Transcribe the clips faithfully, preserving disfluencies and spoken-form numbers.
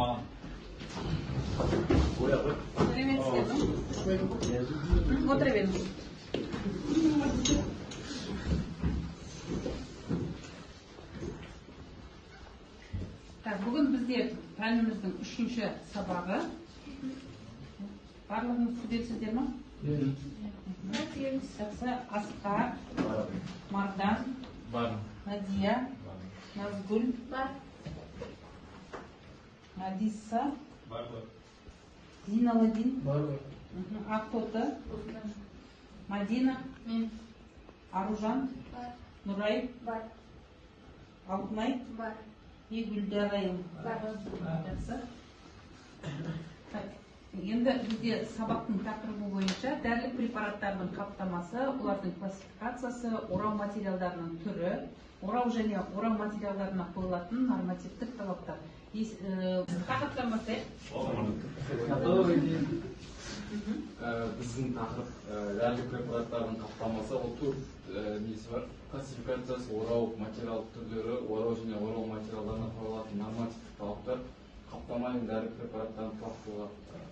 маған. Отыра беріңіз. Бүгін бізде пәніміздің үшінші сабағы. Барлығыңыз күдесіздер ма? Асқар, Мардан, Надия, Назгүл, Надиса, Зиналадин, Ақтоты, Мадина, Аружан, Нұрай, Алтынай и Гүлдарайым. Енді бізде сабақтың тақырыбы бойынша дәрілік препараттардың қаптамасы, олардың классификациясы, орау материалдарының түрі, орау және орау материалдарына қойылатын нормативтік талаптар. Тақырыптан бастайық. Біздің тақырып дәрілік препараттардың қаптамасы, ол төрт несі бар. Классификациясы, орау материал түрлері, орау және орау материалдарына қойылатын нормативтік талаптар, қаптама мен дәрілік препараттардың тұрақтылығы.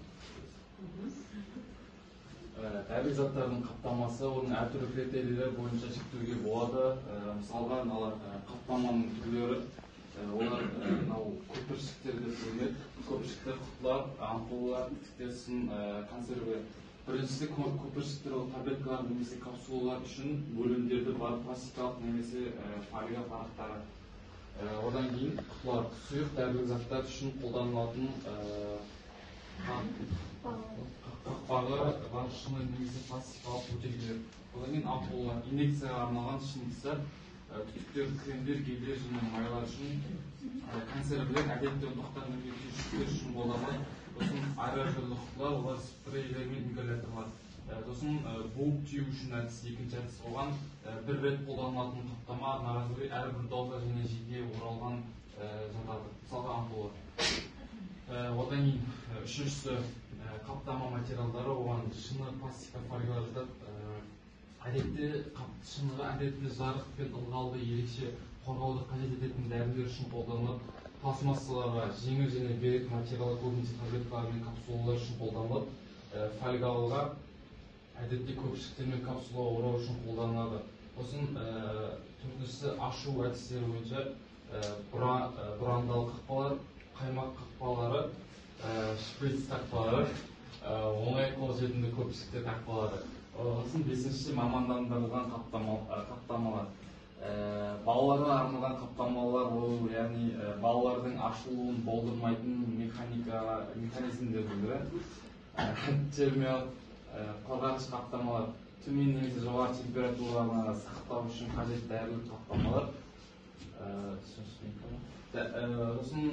Дәрілік заттардың қаптамасы, оның әртүрлі критерийлер бойынша жіктеуге болады. Мысалға, қаптаманың түрлері, олар көпіршіктер деп бөлінеді. Көпіршіктер, құтылар, ампулалар, тіктесін, консерві. Біріншісі көпіршіктер, ол таблеткалар немесе капсулалар үшін бөлімдерді бар пластикалық немесе фольга парақтары. Одан кейін құтылар, сұйық дәрілік заттар үшін қолданылатын қақпағы бар шыны немесе пластикалық бөтелкелер. Одан кейін ампулалар, инъекцияға арналған шынықты, түтіктер, кремдер, гелдер және майлар үшін, консервілер, әдетте ұнтақтар немесе түйшіктер үшін қолданылады. Сосын аэрозольді құтылар, олар спрейлер мен ингаляторлар. Сосын буып түйу үшін әдіс, екінші әдіс болған бір рет қолданылатын қаптама наразылы әрбір доза және жеке оралған жатады. Мысалға ампулалар. Одан кейін үшіншісі қаптама материалдары, оған шыны, пластика, фольгалар жатады. Әдетте шыныға әдетте жарық пен ылғалды ерекше қорғауды қажет ететін дәрілер үшін қолданылады. Пластмассаларға жеңіл және берік материалы көбінесе таблеткалар мен капсулалар үшін қолданылады. Фольгаларға әдетте көпіршіктер мен капсула орау үшін қолданылады. Сосын төртіншісі ашу әдістері бойынша бұрандалы қақпалар, қаймақ қақпалары, шприц тақпалары, оңай қолжетімді көпіршіктер тақпалары. Сосын бесіншісі мамандандырылған қаптамалар. Балаларға арналған қаптамалар, ол яғни балалардың ашылуын болдырмайтын механизмдердің бірі. Термиялық қорғағыш қаптамалар, төмен немесе жоғары температураны сақтау үшін қажет дәрілік қаптамалар. Сосын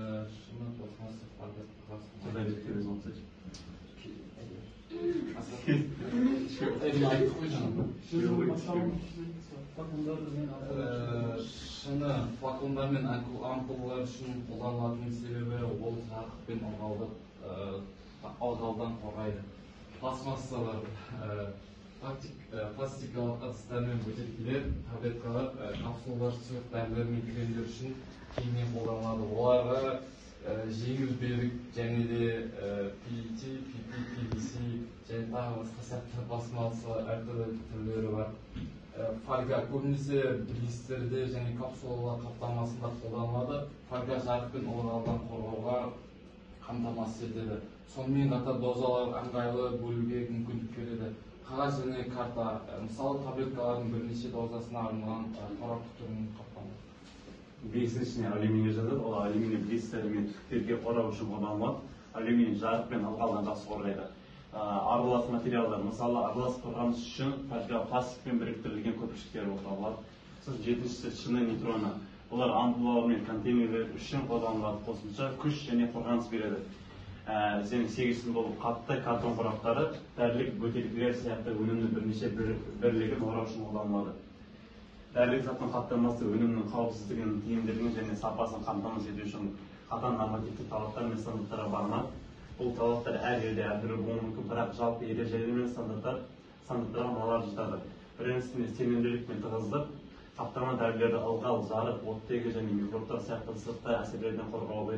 шыны флакондар мен ампулалар үшін қолданылатын себебі ол жарық пен ылғалдан қорғайды. Пластмассалар, пластикалық ыдыстар мен бөтелкелер, таблеткалар, капсулалар, сұйық дәрілер мен кремдер үшін кеңінен қолданылады. Оларға жеңіл берік және де пи и ти, пи пи, пи ви си және тағы басқа сияқты пластмасса әртүрлі түрлері бар. Фольга көбінесе блистерде және капсулалар қаптамасында қолданылады. Фольга жарық пен ылғалдан қорғауға қамтамасыз етеді. Сонымен қатар дозалар ыңғайлы бөлуге мүмкіндік береді. Қағаз және карта, мысалы таблеткалардың бірнеше дозасына арналған қорапты түрінің қаптамасы. Бесіншісіне алюминий жатады, ол алюминий блистер мен түтіктерге қорау үшін қолданылады. Алюминий жарық пен ылғалдан жақсы қорғайды. Аралас материалдар, мысалы аралас қорғаныс үшін пластикпен біріктірілген көпіршіктер болып табылады. Жетіншісі шыны нейтроны. Олар ампулалар мен контейнерлер үшін қолданылады, қосымша күш және қорғаныс береді. Және сегізінші болып қатты картон қораптары, дәрілік бөтелкелер сияқты өнімнің бірнеше бірлігін орау үшін қолданылады. Дәрілік заттың қаптамасы өнімнің қауіпсіздігін, тиімділігін және сапасын қамтамасыз ету үшін қатаң нормативтік талаптар мен стандарттарға бағынады. Бұл талаптар әр елде әртүрлі болуы мүмкін, бірақ жалпы ережелер мен стандарттарға мыналар жатады. Біріншісінде сенімділік пен тығыздық, қаптама дәрілерді ылғал, жарық, оттегі және микробтар сияқты сыртқы әсерлерден қорғау керек.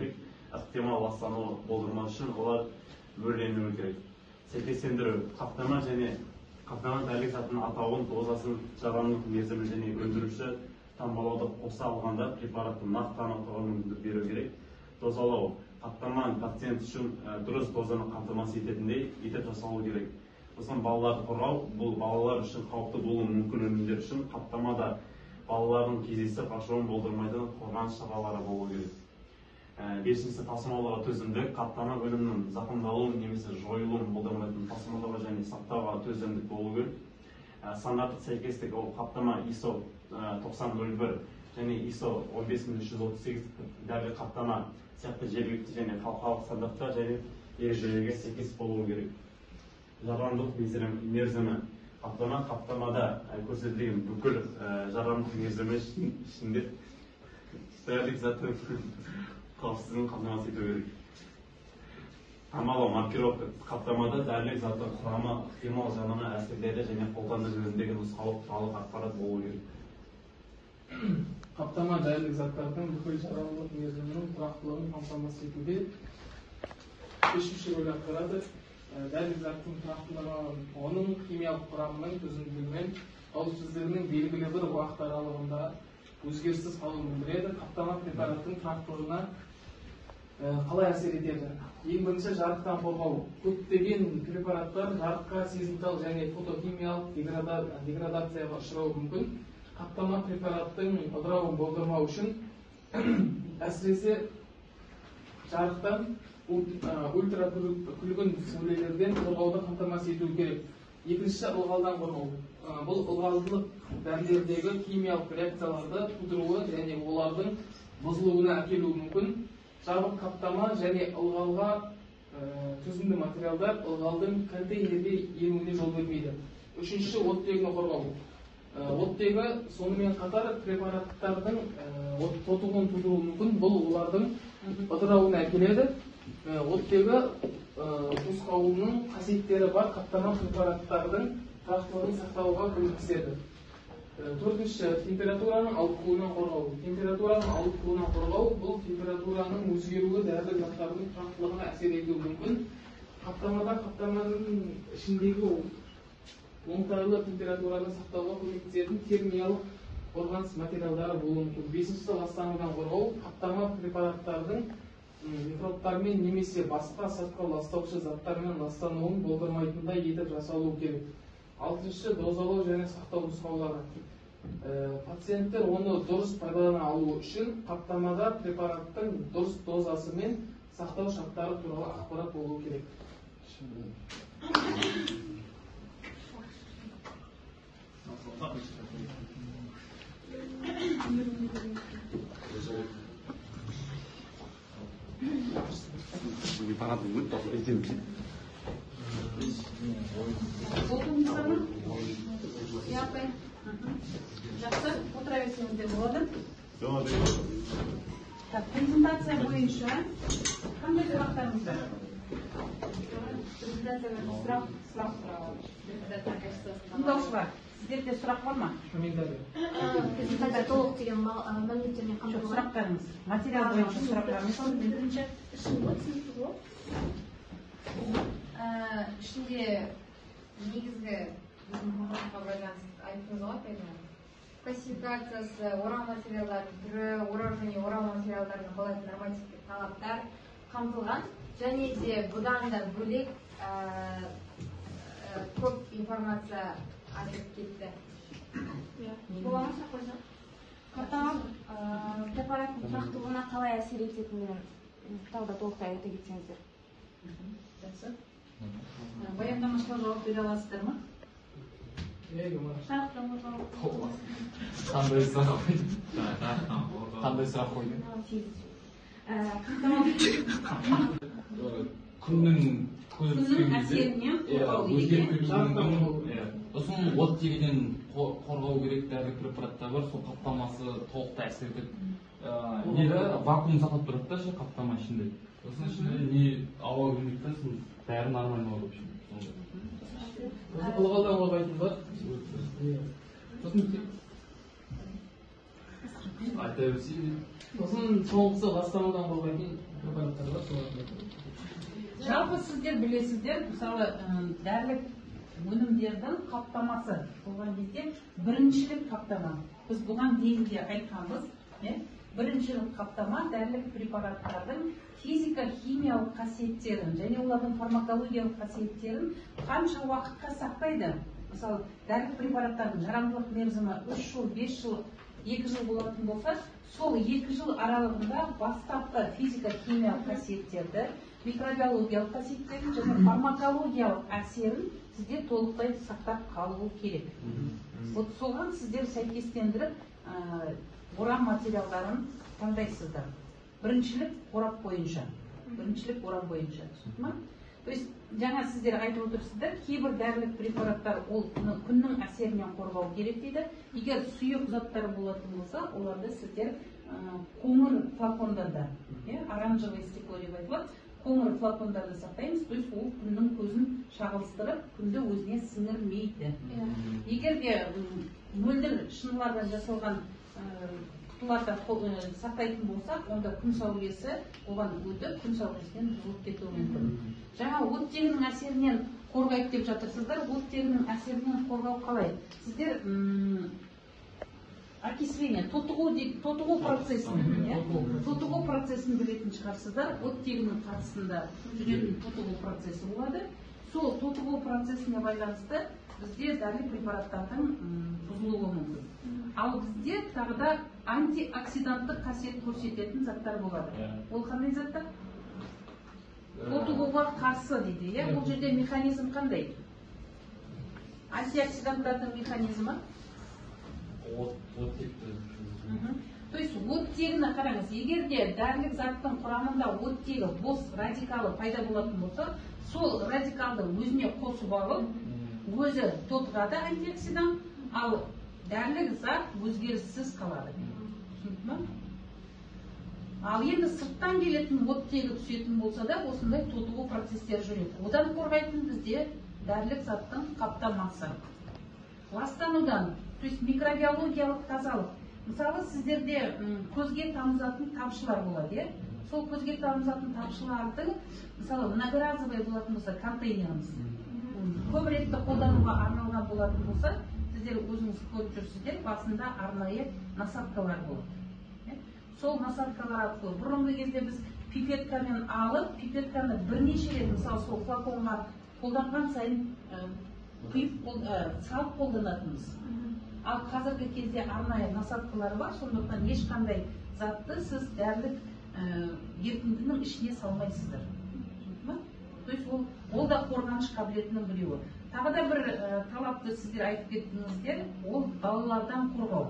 ықтимал ластану болдырмау үшін олар мөрленуі керек. Сәйкестендіру қаптама және қаптама дәрілік затының атауын, дозасын, жарамдылық мерзімі және өндіруші таңбалауды қоса алғанда препаратты нақты анықтауға мүмкіндік беру керек. Дозалау қаптама пациент үшін дұрыс дозаны қамтамасыз ететіндей етіп жасалу керек. Сосын балаларды қорғау, бұл балалар үшін қауіпті болуы мүмкін өнімдер үшін қаптамада балалардың кездесіп ашуын болдырмайтын қорғаныс шаралары болу керек. Бесіншісі, тасымалдауға төзімділік. Қаптама өнімнің зақымдалуын немесе жойылуын болдырмайтын тасымалдауға және сақтауға төзімдік болу керек. Стандарттық сәйкестік ол қаптама I S O тоқсан нөл бір және I S O он бес мың үш жүз отыз сегіз дәрілік қаптама сияқты жергілікті және халықаралық стандарттар және ережелерге сәйкес болуы керек. Жарамдылық мерзімі қаптама қаптамада көрсетілген бүкіл жарамдылық мерзімі ішінде дәрілік заттың қауіпсіздігін қамтамасыз ету керек. Таңбалау маркировка қаптамада дәрілік заттың құрамы, ықтимал жанама әсерлері және қолданды жөніндегі нұсқалық туралы ақпарат болу керек. Қаптама дәрілік заттардың бүкіл жарамдылық мерзімінің тұрақтылығын қамтамасыз етуде шешуші рөл атқарады. Дәрілік заттың тұрақтылығы оның химиялық құрамының төзімділігі мен қауіпсіздігінің белгілі бір уақыт аралығында өзгеріссіз қалуын білдіреді. Қаптама препараттың тұрақтылығына қалай әсер етеді? Ең бірінші, жарықтан қорғау. Көптеген препараттар жарыққа сезімтал және фотохимиялық деградацияға ұшырауы мүмкін. Қаптама препараттың ыдырауын болдырмау үшін әсіресе жарықтан ультракүлгін сәулелерден қорғауды қамтамасыз ету керек. Екіншісі, ылғалдан қорғау. Бұл ылғалдылық дәрілердегі химиялық реакцияларды тудыруы және олардың бұзылуына әкелуі мүмкін. Жабық қаптама және ылғалға төзімді материалдар ылғалдың контейнерге енуіне жол бермейді. Үшіншісі, оттегіні қорғау. Оттегі сонымен қатар препараттардың тотығуын тудыруы мүмкін. Бұл олардың ыдырауына әкеледі. Оттегі қозғалуының қасиеттері бар қаптама препараттардың тұрақтылығын сақтауға көмектеседі. Төртінші, температураның ауытқуынан қорғау. Температураның ауытқуынан қорғау бұл температураның өзгеруі дәрілік заттардың тұрақтылығына әсер етуі мүмкін. Қаптамада қаптаманың ішіндегі оңтайлы температураны сақтауға көмектесетін термиялық қорғаныс материалдары болуы мүмкін. Бесіншісі, ластанудан қорғау. Қаптама препараттардың микробтармен немесе басқа сыртқы ластаушы заттармен ластануын болдырмайтындай етіп жасалуы керек. Алтыншы, дозалау және сақтау нұсқаулары. Пациенттер оны дұрыс пайдалана алуы үшін қаптамада препараттың дұрыс дозасы мен сақтау шарттары туралы ақпарат болуы керек. Жақсы, отыра берсеңіздер болады. Болады. Презентация бойынша қандай сұрақтарыңыз бар? Сұрақ сұрақ Тыңдаушылар, сіздерде сұрақ бар ма? презентация толық деген мәліметтермен Жоқ, қамтылған. сұрақтарыңыз. Материал бойынша сұрақтарыңыз. Бірінші ішінде негізгі біздің тақырыпқа байланысты айттыңыз ғой, Тайна. Классификациясы, орау материалдардың түрі, орау және орау материалдарына қойылатын нормативтік талаптар қамтылған. Және де бұдан да бөлек көп информация айтып кетті. Бола ма сұрақ қойсам? Қаптама препараттың тұрақтылығына қалай әсер ететінін тағы да толықтай айта кетсеңіздер. Жақсы. Баяндамашыға жауап бере аласыздар ма? Қандай сұрақ қойды? Қандай сұрақ қойды? Күннің Күннің әсерінен қорғау керек. Сосын оттегіден қорғау керек дәрілік препараттар бар, сол қаптамасы толықтай әсер етеді. Нелі вакуум сақтап тұрады да ше қаптама ішінде. Сосын ішінде не ауа кірмейді, сосын бәрі нормально болып шығады. Ылғалдан қорғайтын бар. Сосын айта берсей сосын соңғысы ластанудан болмайтын препараттар бар, соларды. Жалпы сіздер білесіздер, мысалы дәрілік өнімдердің қаптамасы болған кезде біріншілік қаптама. Біз бұған дейін де айтқанбыз, біріншілік қаптама дәрілік препараттардың физика-химиялық қасиеттерін және олардың фармакологиялық қасиеттерін қанша уақытқа сақтайды. Мысалы, дәрілік препараттардың жарамдылық мерзімі үш жыл, бес жыл, екі жыл болатын болса, сол екі жыл аралығында бастапқы физика-химиялық қасиеттерді, микробиологиялық қасиеттерін және фармакологиялық әсерін сізде толықтай сақтап қалу керек. Вот соған сіздер сәйкестендіріп орам материалдарын таңдайсыздар. Біріншілік қорап бойынша. Біріншілік орам бойынша. То есть, жаңа сіздер айтып отырсыздар, кейбір дәрілік препараттар ол күннің әсерінен қорғау керек дейді. Егер сұйық заттар болатын болса, оларды сіздер қоңыр флакондарда, оранжевый стекло деп айтылады, қоңыр флакондарда сақтаймыз, то есть ол күннің көзін шағылыстырып, күнді өзіне сіңірмейді. Егер де мөлдір шынылардан жасалған құтыларда сақтайтын болсақ, онда күн сәулесі оған өтіп, күн сәулесінен бұзылып кетуі мүмкін. Жаңа оттегінің әсерінен қорғайды деп жатырсыздар, оттегінің әсерінен қорғау қалай? Сіздер окисление, тотығу процесін, тотығу процесін білетін шығарсыздар, оттегінің қатысында жүретін тотығу процесі болады. Сол тотығу процесіне байланысты бізде дәрілік препараттардың бұзылуы мүмкін. Ал бізде тағы да антиоксиданттық қасиет көрсететін заттар болады. Ол қандай заттар? Тотығуға қарсы дейді. Ол жерде механизм қандай? Антиоксиданттардың механизмі? То есть оттегіні қараңыз, егер де дәрілік заттың құрамында оттегі, бос радикалы пайда болатын болса, сол радикалды өзіне қосып алып, өзі тотығады антиоксидант, ал дәрілік зат өзгеріссіз қалады. Ал енді сырттан келетін оттегі түсетін болса да, осындай тотығу процестер жүреді. Одан қорғайтын бізде дәрілік заттың қаптамасы. Ластанудан, то есть микробиологиялық тазалық. Мысалы, сіздерде көзге тамызатын тамшылар болады. Сол көзге тамызатын тамшылардың, мысалы, многоразовый болатын болса, контейнеріміз. Көп ретті қолдануға арналған болатын болса, сіздер өзіңіз көріп жүрсіздер, басында арнайы насадкалар болады. Сол насадкалар арқылы бұрынғы кезде біз пипеткамен алып, пипетканы бірнеше рет, мысалы, сол флаконға қолданған сайын салып қолданатынбыз. Ал қазіргі кезде арнайы насадкалар бар, сондықтан ешқандай затты сіз дәрілік ерітіндінің ішіне салмайсыздар. То есть ол да қорғаныш қабілетінің біреуі. Тағы да бір талапты сіздер айтып кеттіңіздер, ол балалардан қорғау.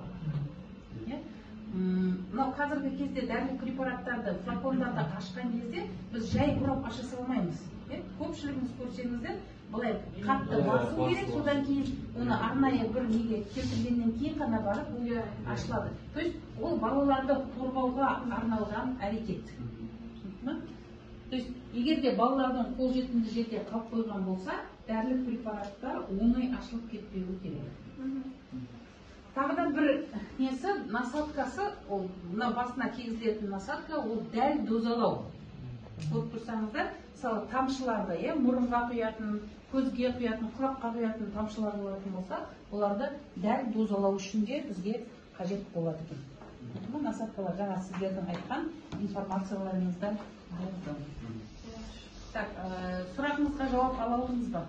Мынау қазіргі кезде дәрілік препараттарды флакондарды ашқан кезде біз жай бұрап аша салмаймыз. Көпшілігіңіз көрсеңіздер, былай қатты басу керек, содан кейін оны арнайы бір неге келтіргеннен кейін ғана барып ашылады. То есть ол балаларды қорғауға арналған әрекет. То есть егер де балалардың қолжетімді жерде қалып қойған болса, дәрілік препараттар оңай ашылып кетпеуі керек. Тағы да бір несі, насадкасы, ол мына басына кигізілетін насадка, ол дәл дозалау. Көріп тұрсаңыздар, мысалы тамшыларды, мұрынға құятын, көзге құятын, құлаққа құятын тамшылар болатын болса, оларды дәл дозалау үшін де бізге қажет болады екен. Бұл насадкалар жаңа сіздердің айтқан информацияларыңыздан болды. Так, сұрағыңызға жауап ала алдыңыз ба?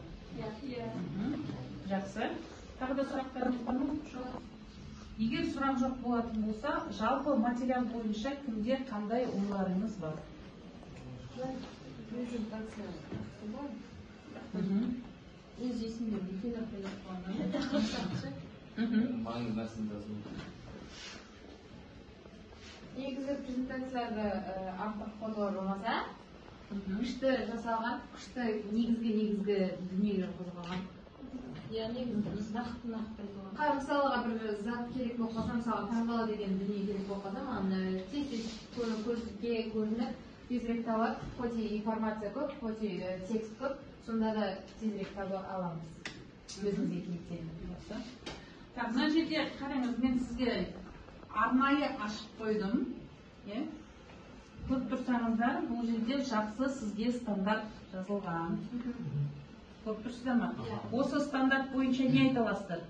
Жақсы. Тағы да сұрақтарыңыз бар ма? Егер сұрақ жоқ болатын болса, жалпы материал бойынша кімде қандай ойларыңыз бар? Презентация. Өз есімде үлкен ақпарат маңызды нәрсені жазу. Негізі презентацияда артық фотолар болмаса, күшті жасалған, күшті негізгі негізгі дүниелер қозғалған. Яғни нақты нақты айтылған. Қай мысалға бір зат керек болып қалса, мысалы таңбала деген дүние керек болып қалса, маған тез-тез көзге көрініп, тезірек табылады, хоть информация көп, хоть текст көп, сонда да тезірек таба аламыз. Өзіңізге келетін. Так, мына жерде қараңыз, мен сізге арнайы ашып қойдым. Е? Көріп тұрсаңыздар, бұл жерде жақсы сізге стандарт жазылған. Көріп тұрсыздар ма? Осы стандарт бойынша не айта аласыздар?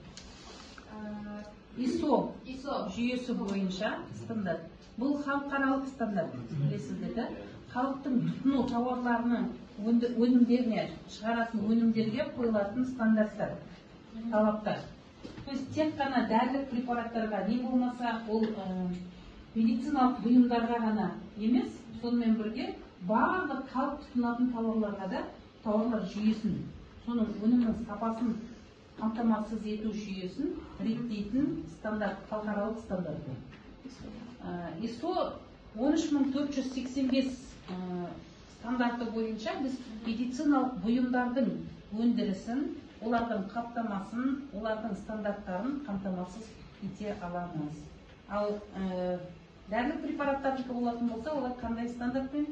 ИСО жүйесі бойынша стандарт. Бұл халықаралық стандарт, білесіздер да? Халықтың тұтыну тауарларының өнімдеріне, шығаратын өнімдерге қойылатын стандарттар, талаптар. То есть тек қана дәрілік препараттарға не болмаса, ол медициналық бұйымдарға ғана емес, сонымен бірге барлық халық тұтынатын тауарларға да тауарлар жүйесін, соның өнімнің сапасын қамтамасыз ету жүйесін реттейтін стандарт, халықаралық стандарт. ИСО он үш мың төрт жүз сексен бес стандарты бойынша біз медициналық бұйымдардың өндірісін, олардың қаптамасын, олардың стандарттарын қамтамасыз ете аламыз. Ал дәрілік препараттардікі болатын болса, олар қандай стандартпен?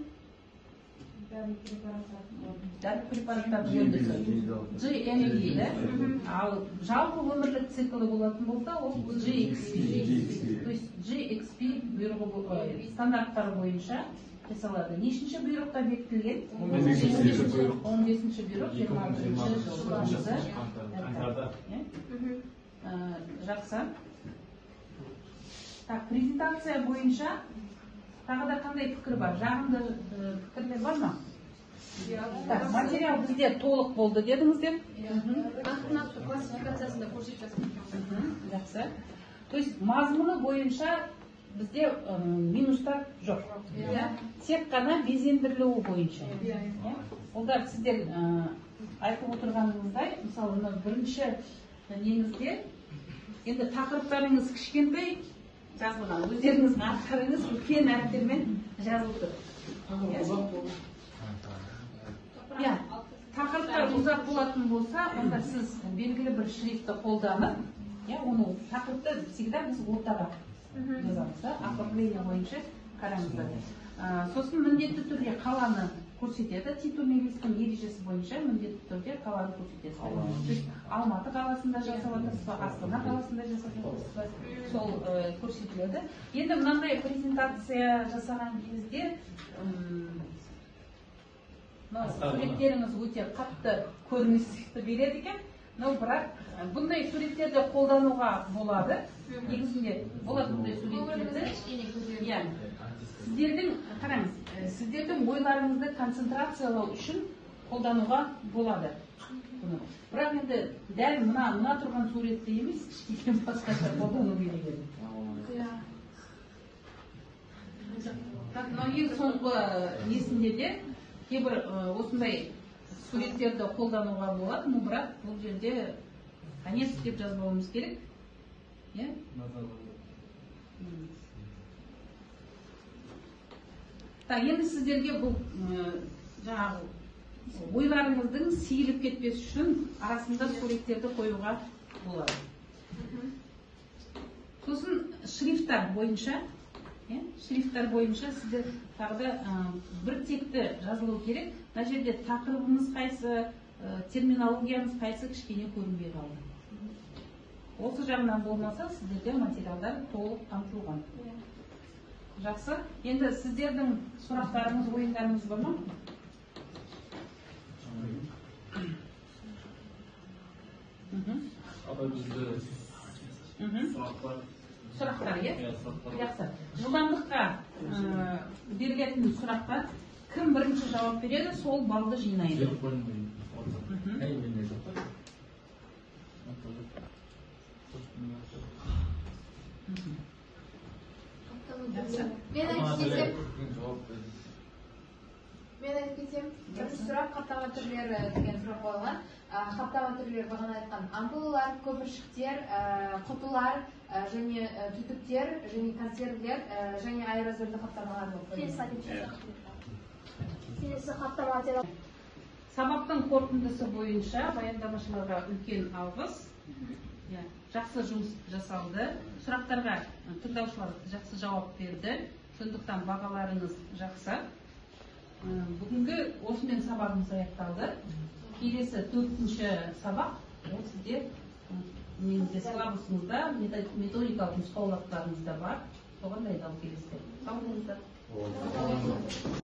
Дәрілік препараттарды өндірісі джи эл ди, ал жалпы өмірлік циклы болатын болса, ол джи икс пи. То есть джи икс пи стандарттары бойынша жасалады. Нешінші бұйрықта бекітілген? он бесінші бұйрық жиырма алтыншы жылғы. Жақсы. Так, презентация бойынша тағы да қандай пікір бар? Жағымды пікірлер бар ма? Так, материал бізде толық болды дедіңіздер? Антынаты классификациясында көрсетіп жатырмын. Жақсы. То есть мазмұны бойынша бізде минустар жоқ. Тек қана безендірілуі бойынша. Олар сіздер айтып отырғаныңыздай, мысалы, бірінші неңізде енді тақырыптарыңыз кішкентай жазылған, өздеріңіздің аттарыңыз үлкен әріптермен жазылды. Тақырыптар ұзақ болатын болса, онда сіз белгілі бір шрифтті қолданып, оны тақырыпты всегда біз ортаға жазамыз, оформление бойынша қараңыздар. Сосын міндетті түрде қаланы көрсетеді, титульный листтің ережесі бойынша міндетті түрде қаланы көрсетеді. Алматы қаласында жасап отырсыз, Астана қаласында жасап отырсыз, сол көрсетіледі. Енді мынандай презентация жасаған кезде суреттеріңіз өте қатты көріністі береді екен, но бірақ бұндай суреттерді қолдануға болады. Негізінде болады бұндай суреттерді. Сіздердің, қараңыз, сіздердің ойларыңызды концентрациялау үшін қолдануға болады. Бірақ енді дәл мына тұрған суретті емес, кішкене басқаша қолдану керек еді. Но ең соңғы несінде де кейбір осындай суреттерді қолдануға болады, но бірақ бұл жерде конец деп жазбауымыз керек. Енді сіздерге бұл жаңағы ойларыңыздың сейіліп кетпес үшін арасында суреттерді қоюға болады. Сосын шрифттар бойынша, шрифттар бойынша сіздер тағы бір текті жазылу керек. Мына жерде тақырыбымыз қайсы, терминологиямыз қайсы кішкене көрінбей қалды. Осы жағынан болмаса, сіздерде материалдар толық қамтылған. Жақсы. Енді сіздердің сұрақтарыңыз, ойындарыңыз бар ма? Сұрақтар, е? Жақсы. Жылдамдыққа берілетін сұраққа кім бірінші жауап береді, сол балды жинайды. Мен айтып кетсем, мен айтып кетсем, бірінші сұрақ қаптама түрлері деген сұрақ қойылған. Қаптама түрлері бағана айтқан ампулалар, көпіршіктер, құтылар, және түтіктер, және консервілер, және аэрозольді қаптамалар болып қойылған. Келесі қаптама материал. Сабақтың қорытындысы бойынша баяндамашыларға үлкен алғыс. Жақсы жұмыс жасалды. Сұрақтарға тыңдаушылар жақсы жауап берді. Сондықтан бағаларыңыз жақсы. Бүгінгі осымен сабағымыз аяқталды. Келесі төртінші сабақ, ол сізде слабысыңызда методикалық нұсқаулықтарыңызда бар. соған дайындалып келесіздер. Сау болыңыздар.